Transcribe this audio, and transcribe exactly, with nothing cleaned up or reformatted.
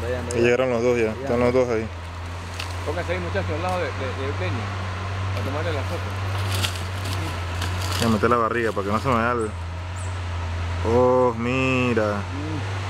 allá, anda Ya allá. llegaron los dos ya, Allá. están los dos ahí. Póngase ahí, muchachos, al lado de, de, de Benny, a tomarle la foto. Voy a meter la barriga para que no se me vea el... Oh, mira. Mm.